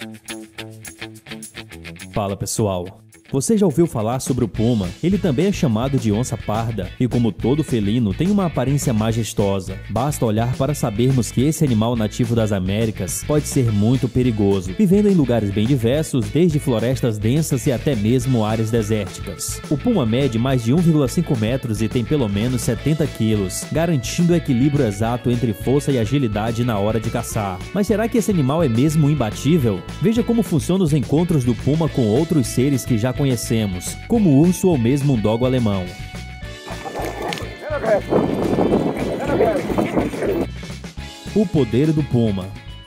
Fala pessoal, você já ouviu falar sobre o puma? Ele também é chamado de onça parda e, como todo felino, tem uma aparência majestosa. Basta olhar para sabermos que esse animal nativo das Américas pode ser muito perigoso, vivendo em lugares bem diversos, desde florestas densas e até mesmo áreas desérticas. O puma mede mais de 1,5 metros e tem pelo menos 70 quilos, garantindo o equilíbrio exato entre força e agilidade na hora de caçar. Mas será que esse animal é mesmo imbatível? Veja como funcionam os encontros do puma com outros seres que já conhecemos, como o urso ou mesmo um dogo alemão. O poder do puma.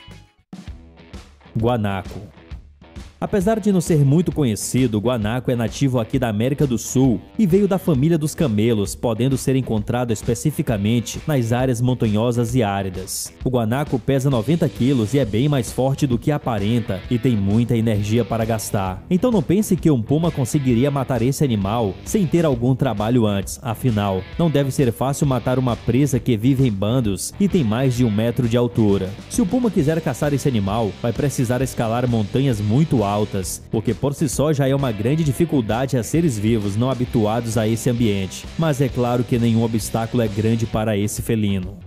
Guanaco. Apesar de não ser muito conhecido, o guanaco é nativo aqui da América do Sul e veio da família dos camelos, podendo ser encontrado especificamente nas áreas montanhosas e áridas. O guanaco pesa 90 quilos e é bem mais forte do que aparenta e tem muita energia para gastar. Então não pense que um puma conseguiria matar esse animal sem ter algum trabalho antes, afinal, não deve ser fácil matar uma presa que vive em bandos e tem mais de 1 metro de altura. Se o puma quiser caçar esse animal, vai precisar escalar montanhas muito altas, porque por si só já é uma grande dificuldade a seres vivos não habituados a esse ambiente. Mas é claro que nenhum obstáculo é grande para esse felino.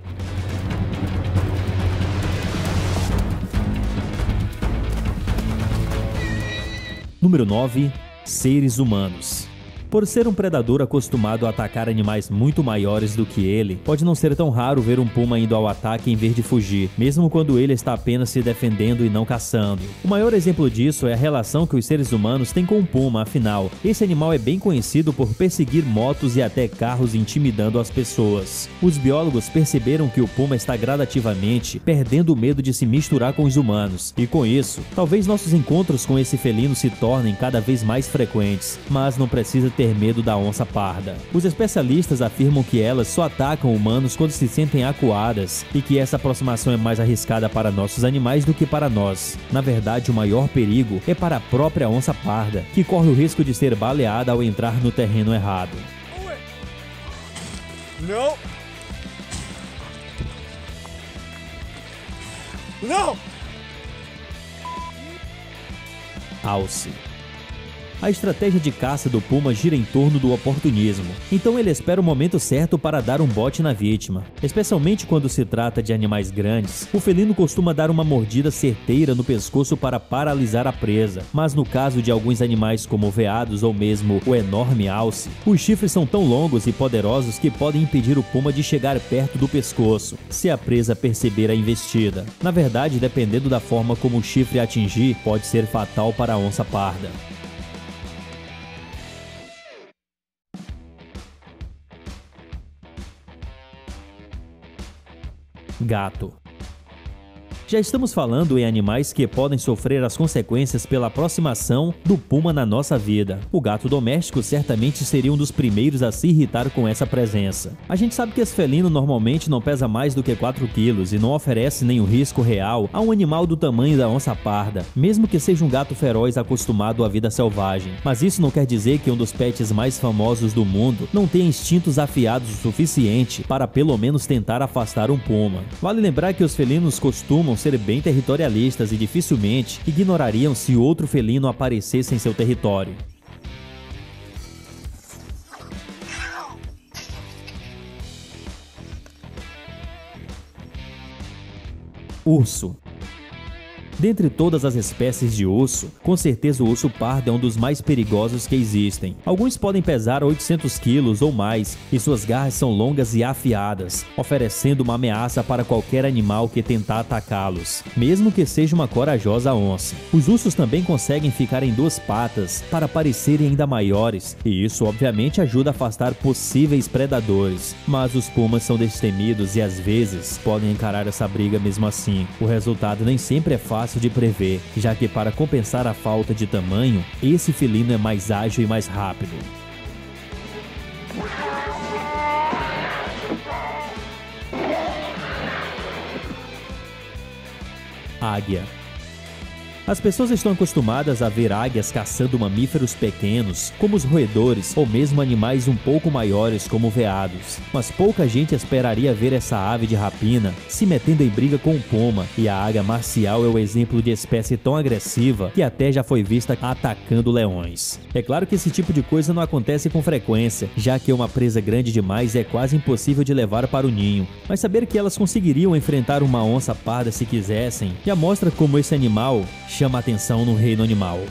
Número 9. Seres humanos. Por ser um predador acostumado a atacar animais muito maiores do que ele, pode não ser tão raro ver um puma indo ao ataque em vez de fugir, mesmo quando ele está apenas se defendendo e não caçando. O maior exemplo disso é a relação que os seres humanos têm com o puma, afinal, esse animal é bem conhecido por perseguir motos e até carros intimidando as pessoas. Os biólogos perceberam que o puma está gradativamente perdendo o medo de se misturar com os humanos, e com isso, talvez nossos encontros com esse felino se tornem cada vez mais frequentes, mas não precisa ter medo da onça parda. Os especialistas afirmam que elas só atacam humanos quando se sentem acuadas e que essa aproximação é mais arriscada para nossos animais do que para nós. Na verdade, o maior perigo é para a própria onça parda, que corre o risco de ser baleada ao entrar no terreno errado. Não! Não! Alce. A estratégia de caça do puma gira em torno do oportunismo, então ele espera o momento certo para dar um bote na vítima. Especialmente quando se trata de animais grandes, o felino costuma dar uma mordida certeira no pescoço para paralisar a presa, mas no caso de alguns animais como veados ou mesmo o enorme alce, os chifres são tão longos e poderosos que podem impedir o puma de chegar perto do pescoço, se a presa perceber a investida. Na verdade, dependendo da forma como o chifre atingir, pode ser fatal para a onça parda. Gato. Já estamos falando em animais que podem sofrer as consequências pela aproximação do puma na nossa vida. O gato doméstico certamente seria um dos primeiros a se irritar com essa presença. A gente sabe que esse felino normalmente não pesa mais do que 4 quilos e não oferece nenhum risco real a um animal do tamanho da onça parda, mesmo que seja um gato feroz acostumado à vida selvagem. Mas isso não quer dizer que um dos pets mais famosos do mundo não tenha instintos afiados o suficiente para pelo menos tentar afastar um puma. Vale lembrar que os felinos costumam ser bem territorialistas e dificilmente ignorariam se outro felino aparecesse em seu território. Urso. Dentre todas as espécies de urso, com certeza o urso pardo é um dos mais perigosos que existem. Alguns podem pesar 800 quilos ou mais e suas garras são longas e afiadas, oferecendo uma ameaça para qualquer animal que tentar atacá-los, mesmo que seja uma corajosa onça. Os ursos também conseguem ficar em 2 patas para parecerem ainda maiores, e isso obviamente ajuda a afastar possíveis predadores. Mas os pumas são destemidos e às vezes podem encarar essa briga mesmo assim. O resultado nem sempre é fácil de prever, já que para compensar a falta de tamanho, esse felino é mais ágil e mais rápido. Águia. As pessoas estão acostumadas a ver águias caçando mamíferos pequenos, como os roedores, ou mesmo animais um pouco maiores, como veados. Mas pouca gente esperaria ver essa ave de rapina se metendo em briga com um puma, e a águia marcial é o exemplo de espécie tão agressiva que até já foi vista atacando leões. É claro que esse tipo de coisa não acontece com frequência, já que uma presa grande demais é quase impossível de levar para o ninho, mas saber que elas conseguiriam enfrentar uma onça parda se quisessem, já mostra como esse animal chama a atenção no reino animal.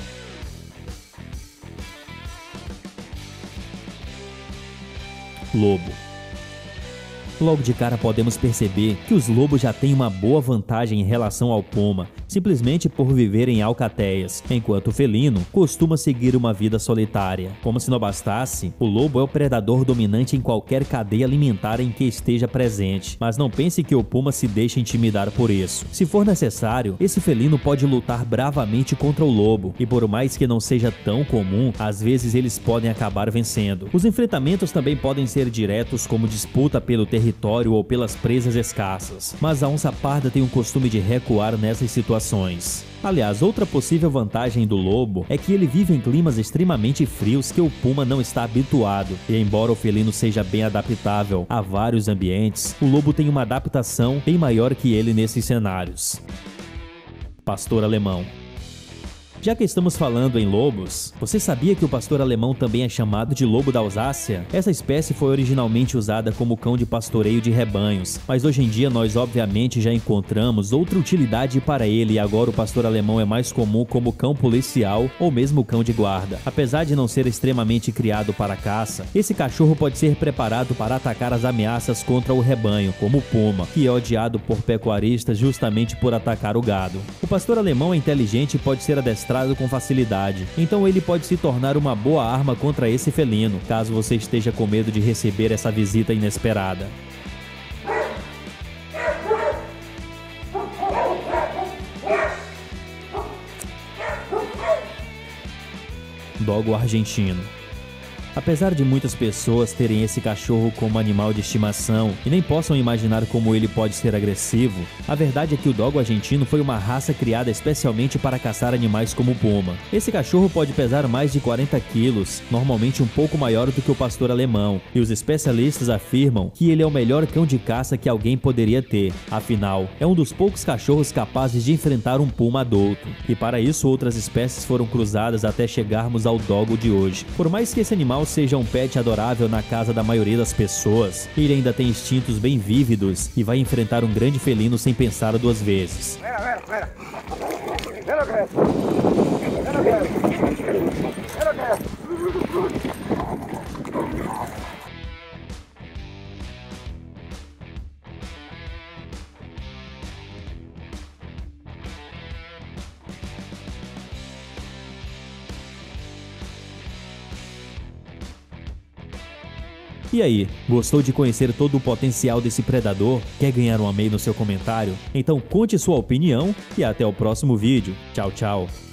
Lobo. Logo de cara podemos perceber que os lobos já têm uma boa vantagem em relação ao puma, simplesmente por viver em alcateias, enquanto o felino costuma seguir uma vida solitária. Como se não bastasse, o lobo é o predador dominante em qualquer cadeia alimentar em que esteja presente, mas não pense que o puma se deixa intimidar por isso. Se for necessário, esse felino pode lutar bravamente contra o lobo, e por mais que não seja tão comum, às vezes eles podem acabar vencendo. Os enfrentamentos também podem ser diretos, como disputa pelo território ou pelas presas escassas, mas a onça parda tem o costume de recuar nessas situações. Aliás, outra possível vantagem do lobo é que ele vive em climas extremamente frios que o puma não está habituado, e embora o felino seja bem adaptável a vários ambientes, o lobo tem uma adaptação bem maior que ele nesses cenários. Pastor alemão. Já que estamos falando em lobos, você sabia que o pastor alemão também é chamado de lobo da Alsácia? Essa espécie foi originalmente usada como cão de pastoreio de rebanhos, mas hoje em dia nós obviamente já encontramos outra utilidade para ele e agora o pastor alemão é mais comum como cão policial ou mesmo cão de guarda. Apesar de não ser extremamente criado para caça, esse cachorro pode ser preparado para atacar as ameaças contra o rebanho, como o puma, que é odiado por pecuaristas justamente por atacar o gado. O pastor alemão é inteligente e pode ser adestrado com facilidade, então ele pode se tornar uma boa arma contra esse felino, caso você esteja com medo de receber essa visita inesperada. Dogo argentino. Apesar de muitas pessoas terem esse cachorro como animal de estimação e nem possam imaginar como ele pode ser agressivo, a verdade é que o dogo argentino foi uma raça criada especialmente para caçar animais como o puma. Esse cachorro pode pesar mais de 40 quilos, normalmente um pouco maior do que o pastor alemão, e os especialistas afirmam que ele é o melhor cão de caça que alguém poderia ter. Afinal, é um dos poucos cachorros capazes de enfrentar um puma adulto, e para isso outras espécies foram cruzadas até chegarmos ao dogo de hoje. Por mais que esse animal seja um pet adorável na casa da maioria das pessoas, ele ainda tem instintos bem vívidos e vai enfrentar um grande felino sem pensar duas vezes. E aí, gostou de conhecer todo o potencial desse predador? Quer ganhar um amei no seu comentário? Então conte sua opinião e até o próximo vídeo. Tchau, tchau!